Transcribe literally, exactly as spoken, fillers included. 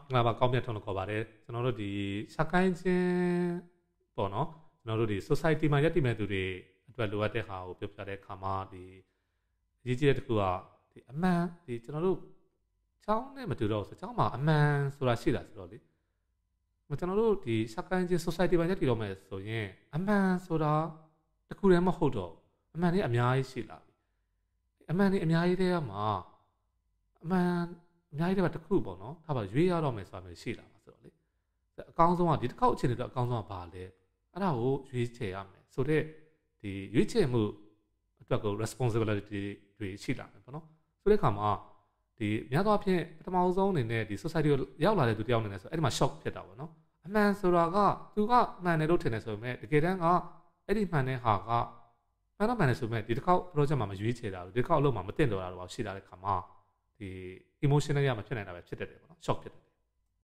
ငါဘာကောင်းမြတ်ထုံးလို့ခေါ်ပါတယ်ကျွန်တော်တို့ဒီစကိုင်းချင်းပေါ့နော်ကျွန်တော်တို့ဒီ society မှာရည်တည်မဲ့သူတွေအတွက်လိုအပ်တဲ့ဟာကိုပြောပြတဲ့အခါမှာဒီအရေးကြီးတဲ့တစ်ခုကဒီအမှန်ဒီကျွန်တော်တို့ချောင်းနဲ့မတူတော့ဆိုချောင်းမှာအမှန်ဆိုတာရှိတာဆိုတော့လေကျွန်တော်တို့ဒီစကိုင်းချင်း society မှာရည်တည်တော့မယ်ဆိုရင်အမှန်ဆိုတာတခုတည်းမဟုတ်တော့အမှန်တွေအများကြီးရှိလာပြီအမှန်တွေအများကြီးတည်းကမှာအမှန်အများကြီးတည်းကတစ်ခုပေါ့နော်ဒါပါရွေးရတော့မယ်ဆိုတာမျိုးရှိလာမှာဆိုတော့လေအကောင်းဆုံးကဒီတစ်ခေါက်အခြေအနေတော့အကောင်းဆုံးကဘာလဲအဲ့ဒါကိုရွေးချယ်ရမယ်ဆိုတော့ဒီရွေးချယ်မှုအတွက်ကို responsibility တွေရှိလာမယ်ပေါ့နော်ဆိုတဲ့အခါမှာဒီများသောအားဖြင့်ပထမဆုံးအနေနဲ့ဒီ society ကိုရောက်လာတဲ့သူတယောက်အနေနဲ့ဆိုအဲ့ဒီမှာ shock ဖြစ်တာပေါ့နော်အမှန်ဆိုတာကသူကမှန်တယ်လို့ထင်တယ်ဆိုပေမဲ့တကယ်တမ်းကအဲ့ဒီမှန်တဲ့ဟာကမှန်တော့မှန်တယ်ဆိုပေမဲ့ဒီတစ်ခေါက် project မှာမရွေးချယ်တာလို့ဒီတစ်ခေါက်အလုပ်မှာမတင်တော့တာတော့ရှိလာတဲ့အခါမှာဒီ emotional ရမှာဖြစ်နေတာပဲဖြစ်တတ်တယ်ပေါ့နော် shock ဖြစ်တယ်